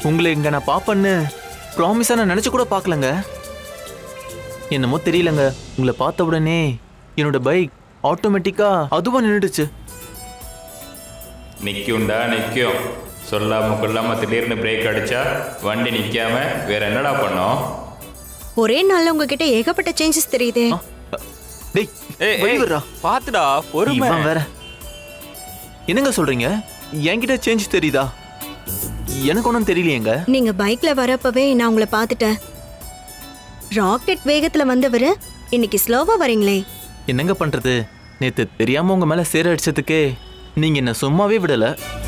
உங்களை இங்க நான் பாப்பேன்னு ப்ராமிஸா நான் நினைச்சு கூட பார்க்கலங்க. என்னமோ தெரியலங்க, உங்களை பார்த்த உடனே என்னோட பைக் ஆட்டோமேட்டிக்கா அதுவா நின்றுடுச்சு. நிற்கும்டா நிற்கும். சொல்லாம கொள்ளாம திடீர்னு பிரேக் அடிச்சா வண்டி நிற்காம வேற என்னடா பண்ணோம்? ஒரே நாள்ல உங்ககிட்ட ஏகப்பட்ட சேஞ்சஸ் தெரியுதே. பாத்துடா பொறுமை. வேற என்னங்க சொல்றீங்க? என்கிட்ட சேஞ்ச் தெரியுதா? எனக்கு ஒன்றும் தெரியலையேங்க. நீங்க பைக்ல வரப்பவே நான் உங்களை பார்த்துட்டேன். ராக்கெட் வேகத்துல வந்தவரு இன்னைக்கு ஸ்லோவா வரீங்களே. என்னங்க பண்றது, நேத்து தெரியாம உங்க மேல சேர அடிச்சதுக்கே நீங்க என்ன சும்மாவே விடல.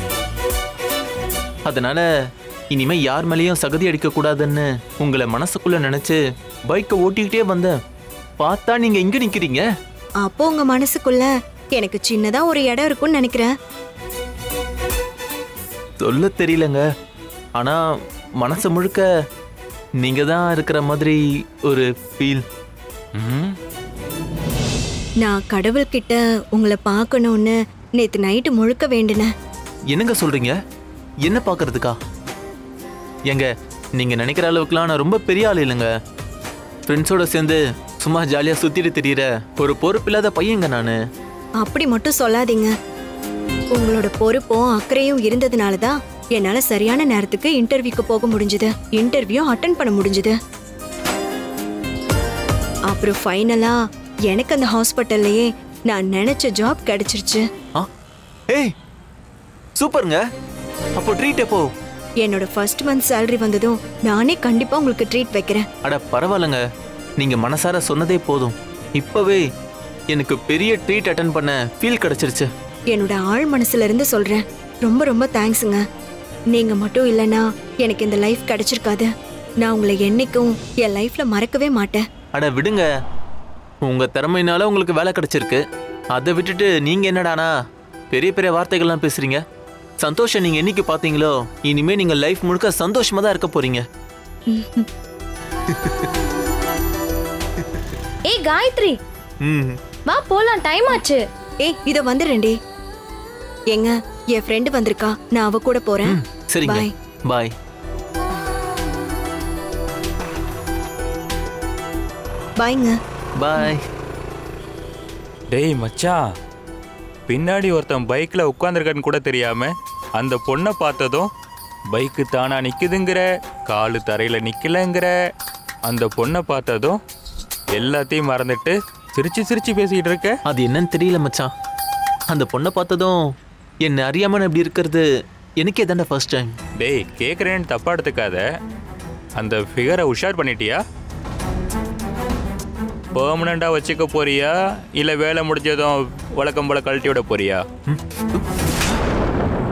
அதனால இனிமே யார் மேலேயும் சகதி அடிக்க கூடாதுன்னு உங்களை மனசுக்குள்ள நினைச்சு பைக்கை ஓட்டிக்கிட்டே வந்தேன். பார்த்தா நீங்க இங்க நிக்கிறீங்க. அப்போ உங்க மனசுக்குள்ள எனக்கு சின்னதா ஒரு இடம் இருக்கும்னு நினைக்கிறேன். சொல்ல தெரியலங்க, ஆனா மனசு முழுக்க நீங்க தான் இருக்கிற மாதிரி ஒரு ஃபீல். நான் கடவுள்கிட்ட உங்களை பார்க்கணும்னு நேத்து நைட்டு முழுக்க வேண்டினேன். என்னங்க சொல்றீங்க? என்ன பார்க்கறதுக்கா? எங்க நீங்க நினைக்கிற அளவுக்குலாம் நான் ரொம்ப பெரிய ஆள் இல்லைங்க. ஃப்ரெண்ட்ஸோட சேர்ந்து சும்மா ஜாலியா சுத்திட்டு திரியிற ஒரு பொறுப்பில்லாத பையங்க நானு. அப்படி மட்டும் சொல்லாதீங்க. உங்களோட பொறுப்பும் அக்கறையும் இருந்ததுனால தான் என்னால சரியான நேரத்துக்கு இன்டர்வியூக்கு போக முடிஞ்சது, இன்டர்வியூ அட்டென்ட் பண்ண முடிஞ்சது. அப்புறம் ஃபைனலா எனக்கு அந்த ஹாஸ்பிட்டல்லையே நான் நினைச்ச ஜாப் கிடைச்சிருச்சு. ஏய் சூப்பருங்க. அப்போ ட்ரீட் எப்போ? என்னோட ஃபர்ஸ்ட் மந்த் சேலரி வந்ததும் நானே கண்டிப்பா உங்களுக்கு ட்ரீட் வைக்கிறேன். அட பரவாயில்லைங்க, நீங்க மனசார சொன்னதே போதும். இப்பவே எனக்கு பெரிய ட்ரீட் அட்டென்ட் பண்ண ஃபீல் கிடைச்சிருச்சு. என்னோட ஆழ் மனசுல இருந்து சொல்றேன், ரொம்ப ரொம்ப தேங்க்ஸுங்க. நீங்க மட்டும் இல்லைன்னா எனக்கு இந்த லைஃப் கிடைச்சிருக்காது. நான் உங்களை என்னைக்கும் என் லைஃப்ல மறக்கவே மாட்டேன். அட விடுங்க, உங்க திறமையினால உங்களுக்கு வேலை கிடைச்சிருக்கு. அதை விட்டுட்டு நீங்க என்னடானா பெரிய பெரிய வார்த்தைகள்லாம் பேசுறீங்க. சந்தோஷம் நீங்க என்னைக்கு பாத்தீங்களோ இனிமே நீங்க லைஃப் முழுக்க சந்தோஷமா தான் இருக்க போறீங்க. ஏய் காயத்ரி, வா போலாம், டைம் ஆச்சு. ஏய் இதோ வந்துடுறேன்டி. எங்க என் ஃப்ரெண்டு வந்திருக்கா, நான் அவ கூட போறேன். சரிங்க, பாய் பாய். பாய்ங்க. பாய். டேய் மச்சான், பின்னாடி ஒருத்தன் பைக்ல உட்காந்துருக்கான்னு கூட தெரியாம அந்த பொண்ணை பார்த்ததும் பைக்கு தானா நிக்குதுங்கிற, காலு தரையில நிக்கலங்கிற, அந்த பொண்ணை பார்த்ததும் எல்லாத்தையும் மறந்துட்டு சிரிச்சு சிரிச்சு பேசிக்கிட்டு இருக்க. அது என்னன்னு தெரியல மச்சான். அந்த பொண்ணை பார்த்ததும் என்ன அறியாம எப்படி இருக்கிறது எனக்கே தானே ஃபர்ஸ்ட் டைம். டேய் கேட்குறேன்னு தப்பா எடுத்துக்காத. அந்த ஃபிகரை உஷார் பண்ணிட்டியா? பெர்மனண்டா வச்சுக்க போறியா இல்ல வேலை முடிஞ்சதும் வழக்கம் போல கழட்டி விட போறியா?